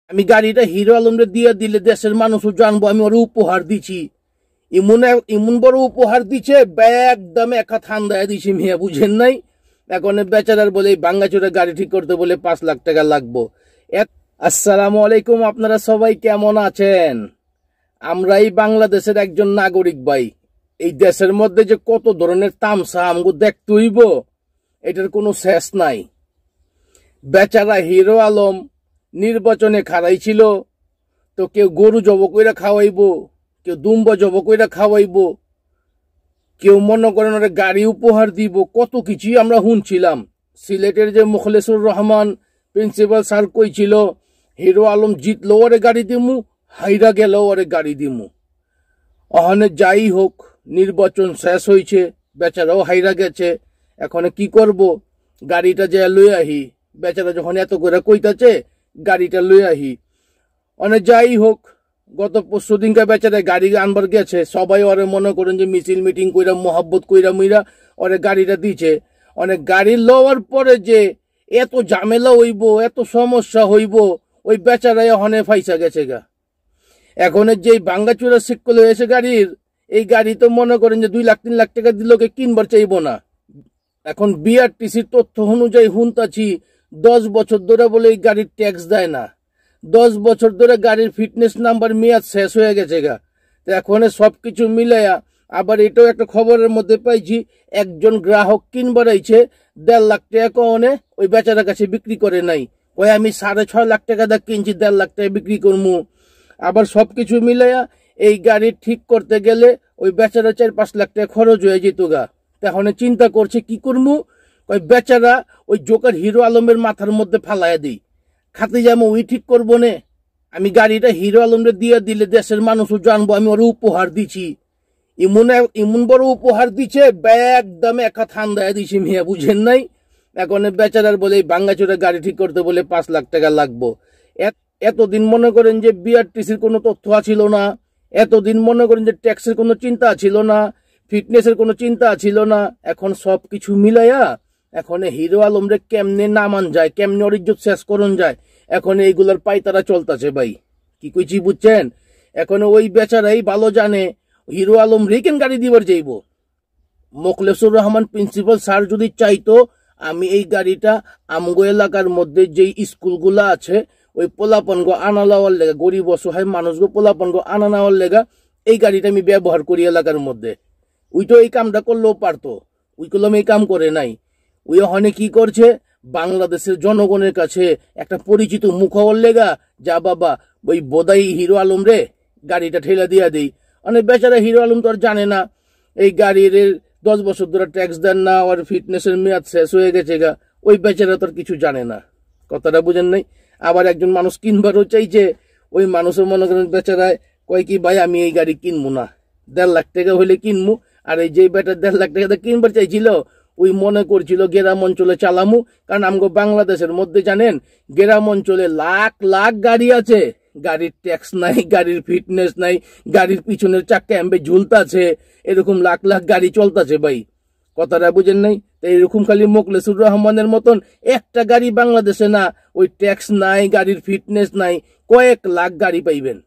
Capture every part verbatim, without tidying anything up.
আমি গাড়িটা হিরো আলমরে দিয়ে দিলে দেশের মানুষও জানবো আমি ওর উপহার দিছি। এমন এমন বড় উপহার দিছে, ব্যাগ দামে একা ঠান্ডায় দিছি মিয়া, বুঝেন নাই? এখন বেচারার বলে বাঙ্গাচুরে গাড়ি ঠিক করতে বলে পাঁচ লাখ টাকা লাগবো। আসসালামু আলাইকুম, আপনারা সবাই কেমন আছেন? আমরা এই বাংলাদেশের একজন নাগরিক ভাই। এই দেশের মধ্যে যে কত ধরনের তামসা আমগো দেখতে হইব, এটার কোনো শেষ নাই। বেচারা হিরো আলম নির্বাচনে খাড়াই ছিল, তো কেউ গরু জব কইরা খাওয়াইব, কেউ দুম্বা জব কইরা খাওয়াইব, কেউ মনে করেন ওরা গাড়ি উপহার দিব, কত কিছুই আমরা শুনছিলাম। সিলেটের যে মুখলেসুর রহমান প্রিন্সিপাল স্যার কইছিল হিরো আলম জিতলো ওরে গাড়ি দিমু, হাইরা গেল ওরে গাড়ি দিমু। ওখানে যাই হোক, নির্বাচন শেষ হয়েছে, বেচারাও হাইরা গেছে। এখন কি করব, গাড়িটা যে লই আহি, বেচারা যখন এত করে কইতাছে গাড়িটা লই আহি। অনেক যাই হোক, গত পরশু দিনকে বেচারা গাড়ি আনবার গেছে, সবাই ওরে মনে করেন যে মিছিল মিটিং কইরা মোহাব্বত কইরা মুইরা ওরে গাড়িটা দিছে। অনেক গাড়ি লওয়ার পরে যে এত ঝামেলা হইব, এত সমস্যা হইব, ওই বেচারাই ওখানে ফাইসা গেছে গা। এখন যে ভাঙ্গাচুরা সিক্কল হয়েছে গাড়ির, এই গাড়ি তো মনে করেন যে দুই লাখ তিন লাখ টাকা দিলকে কিনবার চাইব না। এখন বিআরটিসির তথ্য অনুযায়ী শুনতাছি দশ বছর ধরে বলে এই গাড়ির ট্যাক্স দেয় না। দশ বছর ধরে গাড়ির ফিটনেস নাম্বার মেয়াদ শেষ হয়ে গেছে গা। তো এখন সবকিছু মিলাইয়া আবার এটাও একটা খবরের মধ্যে পাইছি, একজন গ্রাহক কিনবার আইছে দেড় লাখ টাকা কনে ওই বেচারার কাছে বিক্রি করে নাই। ওই আমি সাড়ে ছয় লাখ টাকা দা কিনছি, দেড় লাখ টাকা বিক্রি করবো। আবার সবকিছু মিলাইয়া এই গাড়ি ঠিক করতে গেলে ওই বেচারা চার পাঁচ লাখ টাকা খরচ হয়ে যেত গা। তখন চিন্তা করছে কি করবো, ওই বেচারা ওই জোকার হিরো আলমের মাথার মধ্যে ফালাইয়া দিই, খাতে যাবো ওই ঠিক করবো নে। আমি গাড়িটা হিরো আলমরে দিয়ে দিলে দেশের মানুষও জানবো আমি ওর উপহার দিছি। এমন এমন বড় উপহার দিছে, ব্যাগ দামে একা ঠান্ডায় দিছি মিয়া, বুঝেন নাই? এখন বেচারার বলে বাঙ্গাচুরে গাড়ি ঠিক করতে বলে পাঁচ লাখ টাকা লাগবো। এতদিন মনে করেন যে বিআরটিসির কোনো তথ্য ছিল না, এতদিন মনে করেন যে ট্যাক্সের কোনো চিন্তা ছিল না, ফিটনেসের কোনো চিন্তা ছিল না। এখন সব কিছু মিলাইয়া এখন হিরো আলমরে কেমনে নামান যায়, কেমনে ওর ইজ্জত শেষ করন যায়, এখন এইগুলার পাইতারা চলতেছে ভাই। কি কইছি বুঝছেন? এখন ওই বেচারাই ভালো জানে হিরো আলম রেকেন গাড়ি দিবার যাইব। মোখলেসুর রহমান প্রিন্সিপাল স্যার যদি চাইতো আমি এই গাড়িটা আমগো এলাকার মধ্যে যেই স্কুলগুলা আছে ওই পোলাপনগো আনা নেওয়ার লেগা, গরিব অসহায় মানুষগো পোলাপনগো আনা নেওয়ার লেগা এই গাড়িটা আমি ব্যবহার করি এলাকার মধ্যে, ওই তো এই কামটা করলেও পারতো। ওই কলম এই কাম করে নাই। ওই ওখানে কি করছে, বাংলাদেশের জনগণের কাছে একটা পরিচিত মুখ হওয়ার লেগা, যা বাবা ওই বোদাই হিরো আলম রে গাড়িটা ঠেলা দিয়া দেই। অনেক বেচারা হিরো আলম তো আর জানে না এই গাড়ির দশ বছর ধরে ট্যাক্স দেন না, আর ফিটনেসের মেয়াদ শেষ হয়ে গেছে গা। ওই বেচারা তো আর কিছু জানে না, কথাটা বুঝেন নাই? আবার একজন মানুষ কিনবারও চাইছে, ওই মানুষের মনে করেন বেচারায় কয় কি ভাই আমি এই গাড়ি কিনবো না, দেড় লাখ টাকা হইলে কিনবো। আর এই যে বেটা দেড় লাখ টাকা কিনবার চাইছিল ওই মনে করছিল গ্রাম অঞ্চলে চালামু, কারণ আমগো বাংলাদেশের মধ্যে জানেন গ্রাম অঞ্চলে লাখ লাখ গাড়ি আছে, গাড়ির ট্যাক্স নাই, গাড়ির ফিটনেস নাই, গাড়ির পিছনের চাক্কা এমবে ঝুলতাছে, এরকম লাখ লাখ গাড়ি চলতেছে ভাই। কথাটা বুঝেন নাই? তো এরকম খালি মোখলেসুর রহমানের মতন একটা গাড়ি বাংলাদেশে না, ওই ট্যাক্স নাই, গাড়ির ফিটনেস নাই, কয়েক লাখ গাড়ি পাইবেন।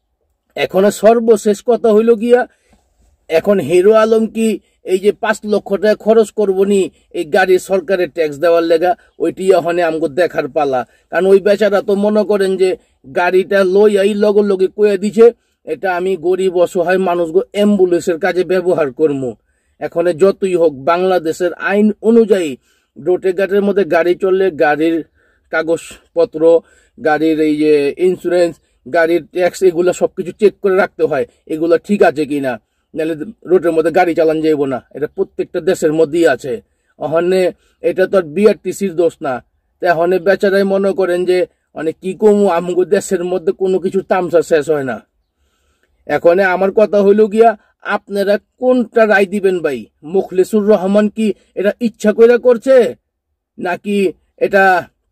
এখন সর্বশেষ কথা হইল গিয়া, এখন হিরো আলম কি এই যে পাঁচ লক্ষ টাকা খরচ করবো নি এই গাড়ির সরকারের ট্যাক্স দেওয়ার লেগা, ওইটি ওখানে আমগো দেখার পালা। কারণ ওই বেচারা তো মনে করেন যে গাড়িটা লই এই লগে লগে কয়ে দিছে এটা আমি গরিব অসহায় মানুষগো অ্যাম্বুলেন্সের কাজে ব্যবহার করবো। এখন যতই হোক বাংলাদেশের আইন অনুযায়ী রোডে ঘাটের মধ্যে গাড়ি চললে গাড়ির কাগজপত্র, গাড়ির এই যে ইন্স্যুরেন্স, গাড়ির ট্যাক্স, এগুলো সবকিছু চেক করে রাখতে হয় এগুলো ঠিক আছে কিনা, নাহলে রোডের মধ্যে গাড়ি চালান যাইব না। এটা প্রত্যেকটা দেশের মধ্যেই আছে। ওখানে এটা তো আর বিআরটিসির দোষ না। এখন বেচারাই মনে করেন যে অনেক কি কমু, আমগো দেশের মধ্যে কোনো কিছু তামসা শেষ হয় না। এখন আমার কথা হইল গিয়া, আপনারা কোনটা রায় দিবেন ভাই? মোখলেসুর রহমান কি এটা ইচ্ছা করে করছে, নাকি এটা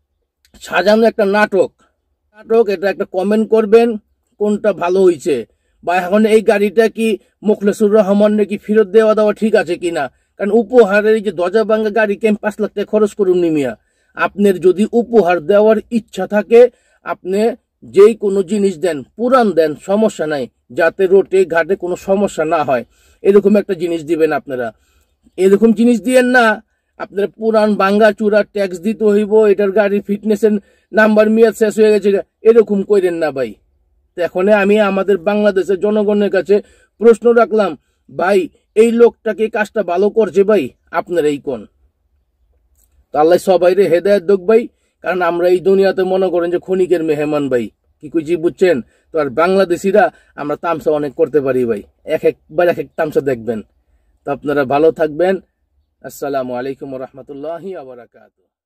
সাজানো একটা নাটক? নাটক এটা একটা কমেন্ট করবেন কোনটা ভালো হইছে। বা এখন এই গাড়িটা কি মোখলেসুর রহমান নাকি ফেরত দেওয়া দেওয়া ঠিক আছে কিনা? কারণ উপহারের এই যে দরজা ভাঙ্গা গাড়িকে আমি পাঁচ লাখ টাকা খরচ করুন নিমিয়া। আপনার যদি উপহার দেওয়ার ইচ্ছা থাকে আপনি যেই কোনো জিনিস দেন পুরান দেন, সমস্যা নাই, যাতে রোডে ঘাটে কোনো সমস্যা না হয় এরকম একটা জিনিস দিবেন আপনারা। এরকম জিনিস দিয়েন না আপনারা পুরান ভাঙ্গা চূড়া ট্যাক্স দিতে হইব, এটার গাড়ির ফিটনেসের নাম্বার মেয়াদ শেষ হয়ে গেছে, এরকম করেন না ভাই। তো এখন আমি আমাদের বাংলাদেশের জনগণের কাছে প্রশ্ন রাখলাম, ভাই এই লোকটাকে কাজটা ভালো করছে ভাই, আপনারাই কোন। তো আল্লাহ সবাইরে হেদায়েত দেখ ভাই, কারণ আমরা এই দুনিয়াতে মনে করেন যে ক্ষণিকের মেহমান ভাই, কি কইছি বুঝছেন? তো আর বাংলাদেশিরা আমরা তামসা অনেক করতে পারি ভাই, এক একবার এক এক তামসা দেখবেন। তো আপনারা ভালো থাকবেন। আসসালামু আলাইকুম ওয়া রাহমাতুল্লাহি ওয়া বারাকাতুহু।